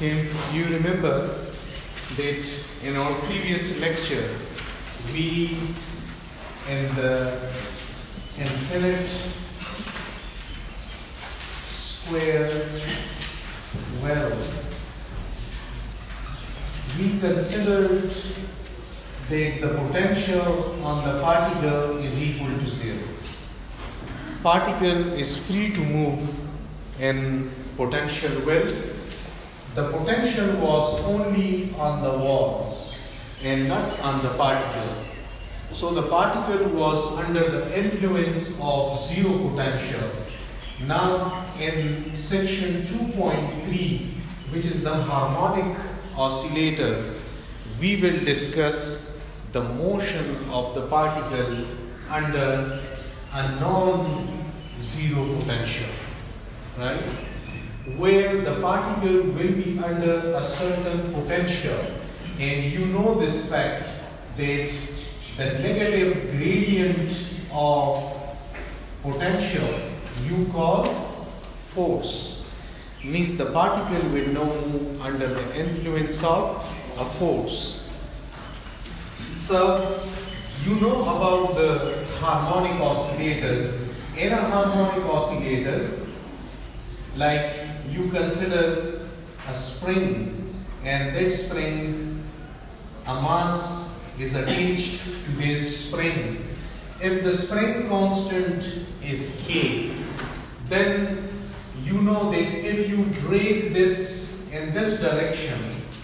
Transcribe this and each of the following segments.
Can you remember that in our previous lecture we in the infinite square world we considered that the potential on the particle is equal to 0. Particle is free to move in potential world. The potential was only on the walls and not on the particle. So the particle was under the influence of zero potential. Now in section 2.3, which is the harmonic oscillator, we will discuss the motion of the particle under a non-zero potential, right? Where the particle will be under a certain potential, and you know this fact that the negative gradient of potential you call force, means the particle will now move under the influence of a force. So you know about the harmonic oscillator. In a harmonic oscillator, like you consider a spring, and that spring, a mass is attached to this spring. If the spring constant is K, then you know that if you drag this in this direction,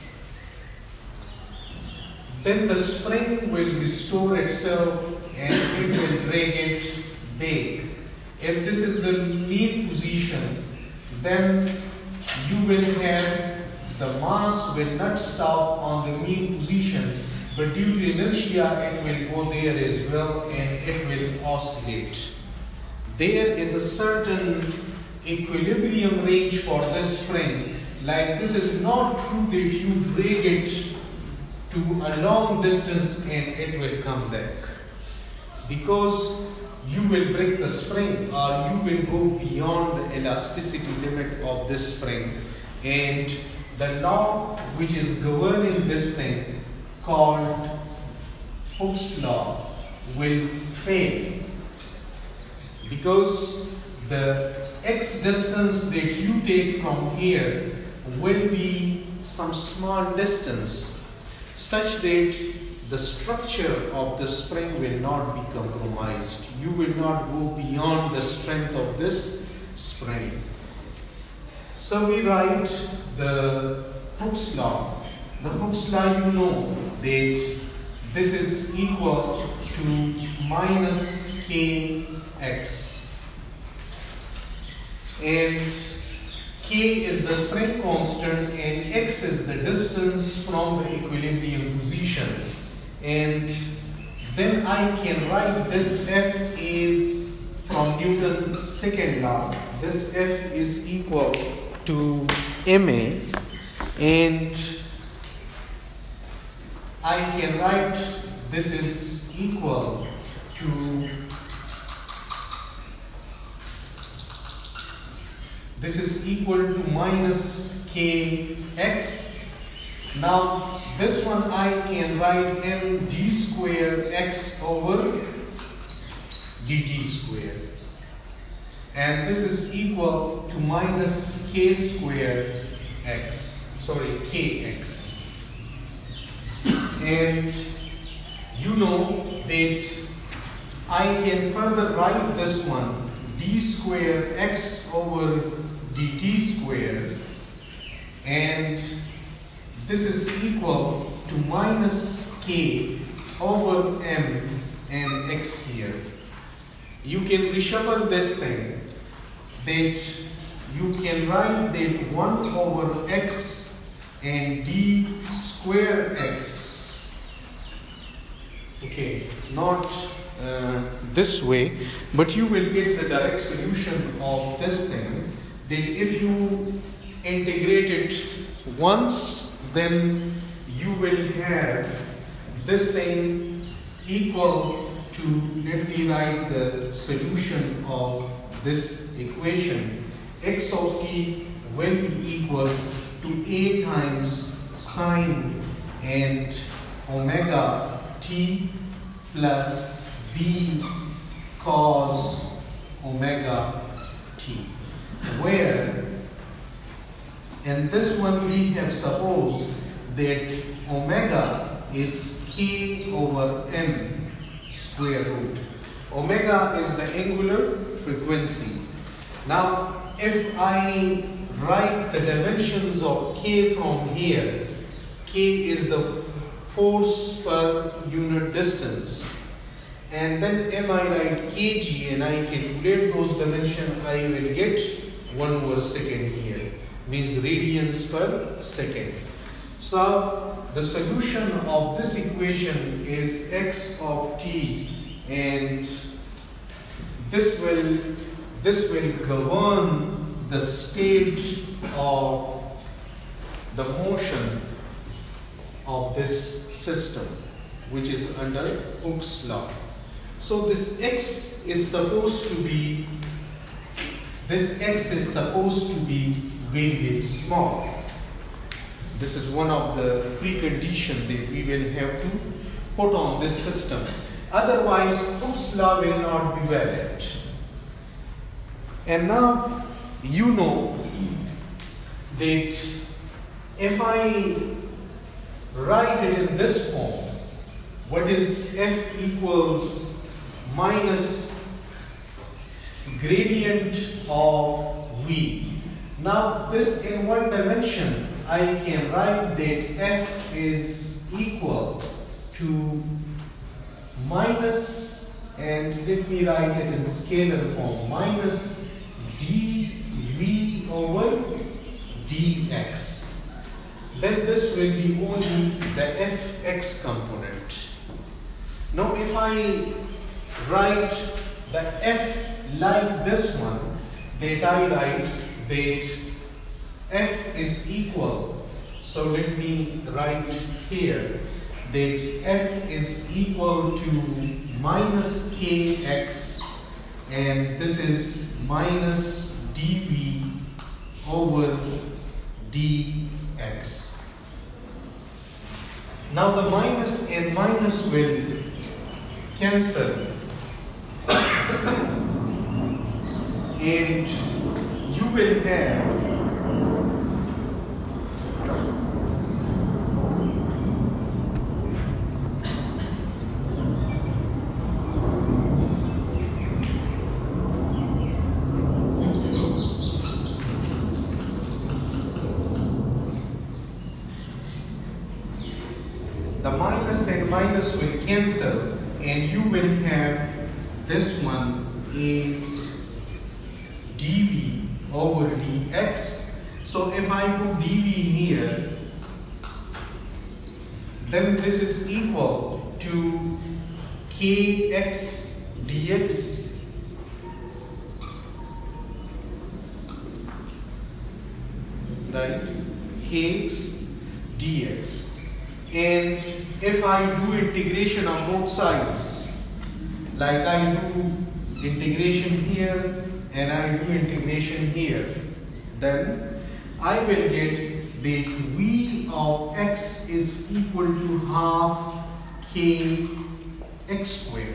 then the spring will restore itself and it will drag it back. If this is the mean position, then you will have the mass will not stop on the mean position, but due to inertia it will go there as well and it will oscillate. There is a certain equilibrium range for this spring. Like this is not true that you drag it to a long distance and it will come back, because you will break the spring or you will go beyond the elasticity limit of this spring, and the law which is governing this thing called Hooke's law will fail, because the x distance that you take from here will be some small distance such that the structure of the spring will not be compromised. You will not go beyond the strength of this spring. So we write the Hooke's law. The Hooke's law, you know that this is equal to minus kx. And k is the spring constant and x is the distance from the equilibrium position. And then I can write this F is from Newton's second law. This F is equal to ma, and I can write this is equal to minus kx. Now this one I can write m d square x over dt square, and this is equal to minus k square x, kx. And you know that I can further write this one d square x over dt square, and this is equal to minus k over m and x here. You can reshuffle this thing, that you can write that 1 over x and d square x. Okay, not this way, but you will get the direct solution of this thing, that if you integrate it once, then you will have this thing equal to, let me write the solution of this equation. X of t will be equal to A times sine and omega t plus B cos omega t, where in this one we have supposed that omega is k over m square root. Omega is the angular frequency. Now if I write the dimensions of k from here, k is the force per unit distance, and then if I write kg and I calculate those dimensions, I will get 1 over second here, means radians per second. So the solution of this equation is x of t, and this will govern the state of the motion of this system, which is under Hooke's law. So this x is supposed to be very, very small. This is one of the preconditions that we will have to put on this system. Otherwise, Hooke's law will not be valid. And now you know that if I write it in this form, what is f equals minus gradient of v. Now this in one dimension, I can write that f is equal to minus, and let me write it in scalar form, minus dv over dx. Then this will be only the fx component. Now if I write the f like this one, that I write that f is equal, so let me write here that f is equal to minus kx, and this is minus dv over dx. Now the minus and minus will cancel, and you will have the minus and minus will cancel, and you will have this one is dv over dx. So if I put dv here, then this is equal to kx dx right, kx dx. And if I do integration of both sides, like I do integration here and I do integration here, then I will get that v of x is equal to half k x squared.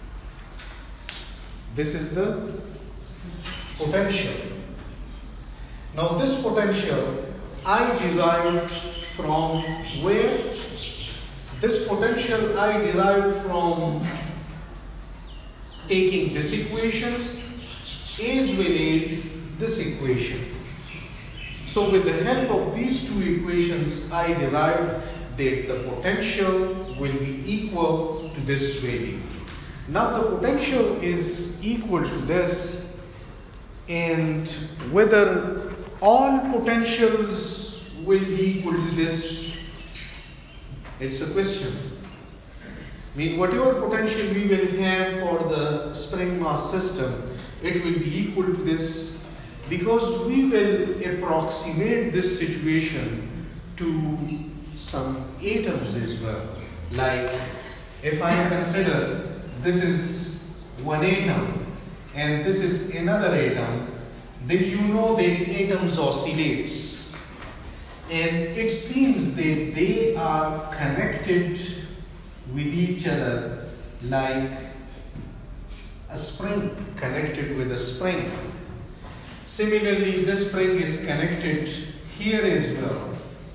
This is the potential. Now this potential I derived from where? This potential I derived from taking this equation as well as this equation. So with the help of these two equations, I derived that the potential will be equal to this value. Now the potential is equal to this, and whether all potentials will be equal to this, it's a question. I mean, whatever potential we will have for the spring mass system, it will be equal to this, because we will approximate this situation to some atoms as well. Like if I consider this is one atom and this is another atom, then you know that atoms oscillates. And it seems that they are connected with each other like a spring connected with a spring. Similarly, this spring is connected here as well,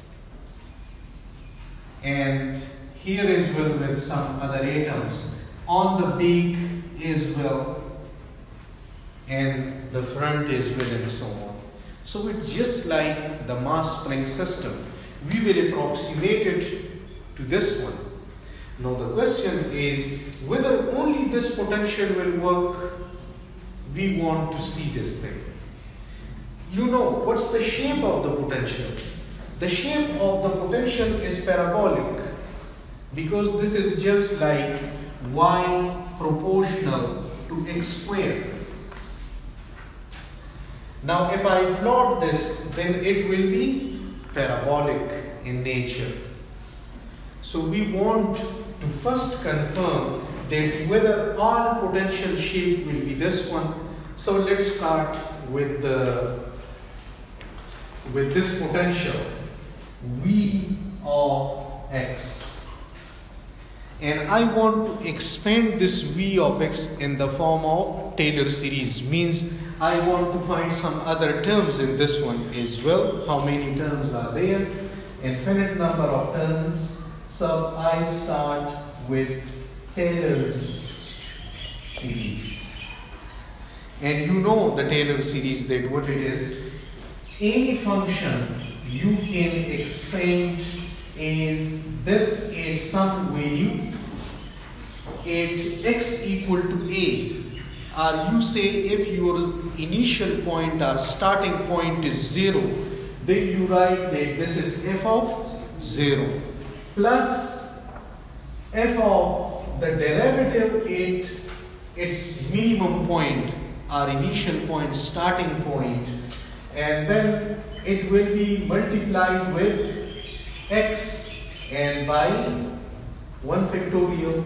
and here as well with some other atoms on the beak as well, and the front as well, and so on. So it's just like the mass spring system. We will approximate it to this one. Now the question is whether only this potential will work. We want to see this thing. You know what's the shape of the potential? The shape of the potential is parabolic, because this is just like y proportional to x squared. Now if I plot this, then it will be parabolic in nature. So we want to first confirm that whether all potential shape will be this one. So let's start with this potential V of x. And I want to expand this V of x in the form of Taylor series. Means I want to find some other terms in this one as well. How many terms are there? Infinite number of terms. So I start with Taylor's series. And you know the Taylor series, that what it is. Any function you can expand is this at some value at x equal to a. Or you say if your initial point or starting point is 0, then you write that this is f of 0 plus f of the derivative at its minimum point or initial point, starting point, and then it will be multiplied with x and by 1 factorial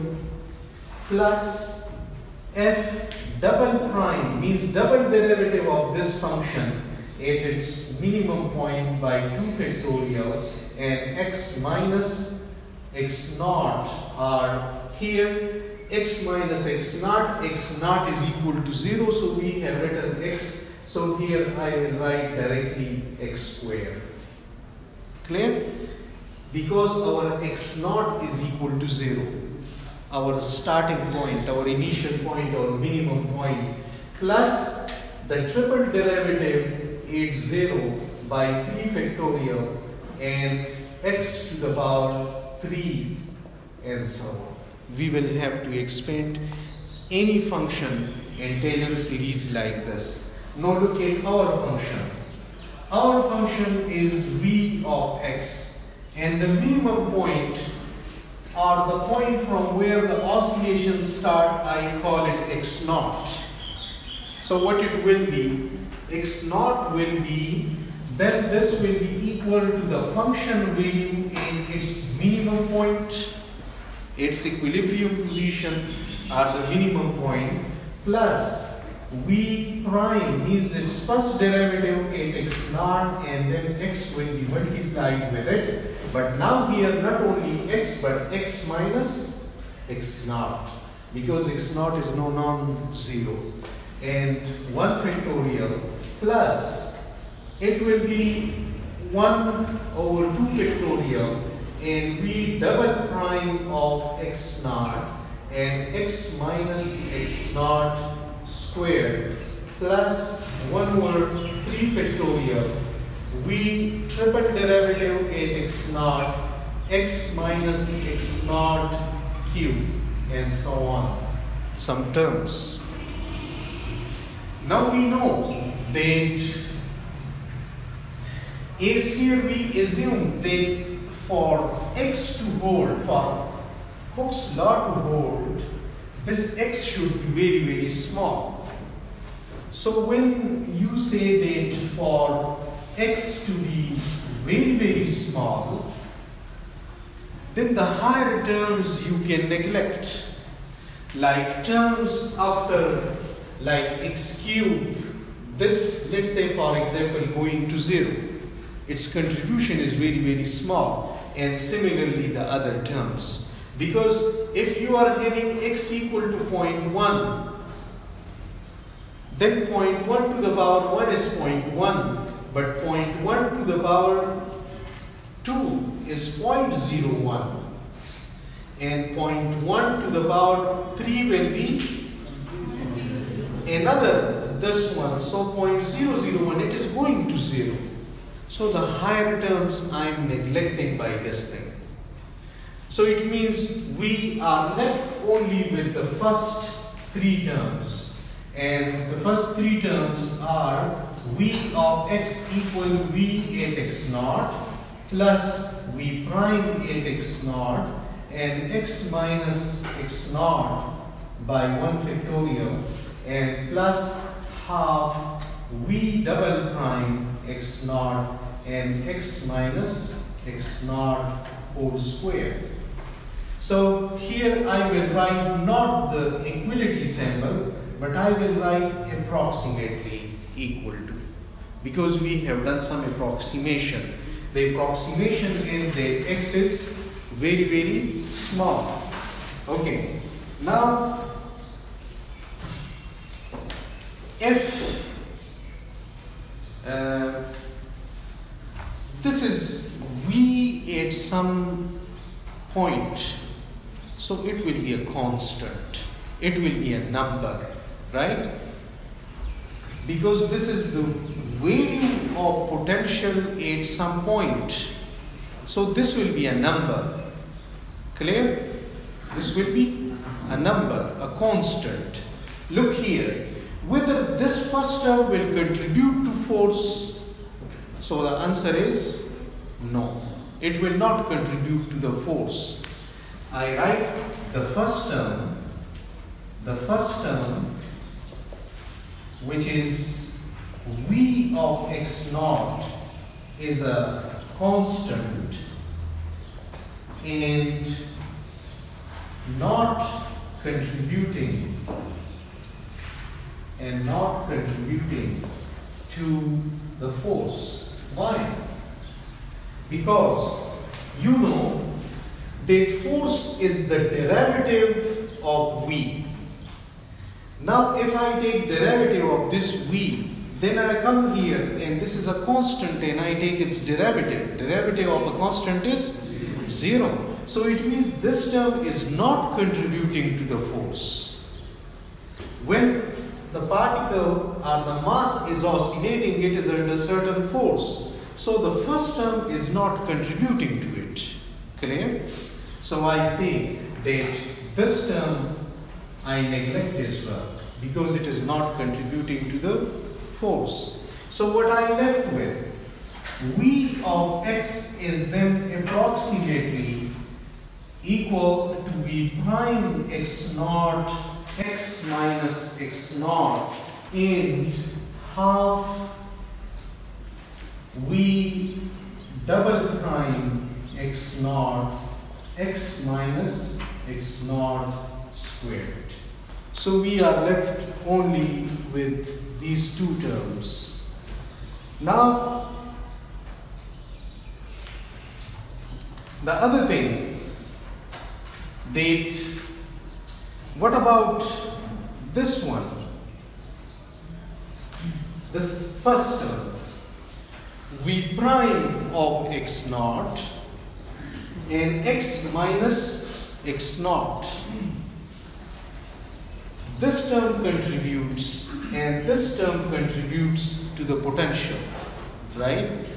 plus f double prime, means double derivative of this function at its minimum point by 2 factorial, and x minus x naught are here. X minus x naught is equal to 0, so we have written x. So here I will write directly x squared. Clear? Because our x naught is equal to 0. Our starting point, our initial point or minimum point, plus the triple derivative at 0 by 3 factorial and x to the power 3 and so on. We will have to expand any function in Taylor series like this. Now look at our function. Our function is v of x, and the minimum point or the point from where the oscillations start, I call it x naught. So what it will be, x naught will be, then this will be equal to the function value in its minimum point, its equilibrium position or the minimum point, plus v prime means its first derivative at x naught, and then x will be multiplied with it. But now here not only x but x minus x naught, because x naught is no non-zero, and 1 factorial plus it will be 1 over 2 factorial and v double prime of x naught and x minus x naught squared plus 1 over 3 factorial v triple derivative at x naught, x minus x naught cube, and so on. Some terms. Now we know that as here we assume that for x to hold, for Hooke's law to hold, this x should be very, very small. So when you say that for x to be very, very small, then the higher terms you can neglect, like terms after like x cube, this, let's say for example, going to 0. its contribution is very, very small. And similarly the other terms. Because if you are having x equal to 0.1, then 0.1 to the power 1 is 0.1, but 0.1 to the power 2 is 0.01, and 0.1 to the power 3 will be another, this one, so 0.001, it is going to 0. So the higher terms I am neglecting by this thing. So it means we are left only with the first 3 terms. And the first 3 terms are v of x equal v at x naught plus v prime at x naught and x minus x naught by 1 factorial and plus half v double prime x naught and x minus x naught whole square. So here I will write not the equality symbol, but I will write approximately equal to, because we have done some approximation. The approximation is that x is very, very small. Okay, now if this is v at some point, so it will be a constant, it will be a number, right? Because this is the value of potential at some point, so this will be a number. Clear? This will be a number, a constant. Look here, whether this first term will contribute to force, so the answer is no, it will not contribute to the force. I write the first term, which is v of x naught, is a constant and not contributing to the force. Why? Because you know that force is the derivative of v. Now if I take derivative of this v, then I come here and this is a constant and I take its derivative. Derivative of a constant is 0. So it means this term is not contributing to the force. When the particle or the mass is oscillating, it is under certain force. So the first term is not contributing to it. Clear? So I say that this term I neglect as well because it is not contributing to the force. So what I left with, v of x is then approximately equal to v prime x naught x minus x naught and half v double prime x naught x minus x naught squared. So we are left only with these two terms. Now the other thing, that what about this one, this first term, v prime of x naught and x minus x naught. This term contributes and this term contributes to the potential, right?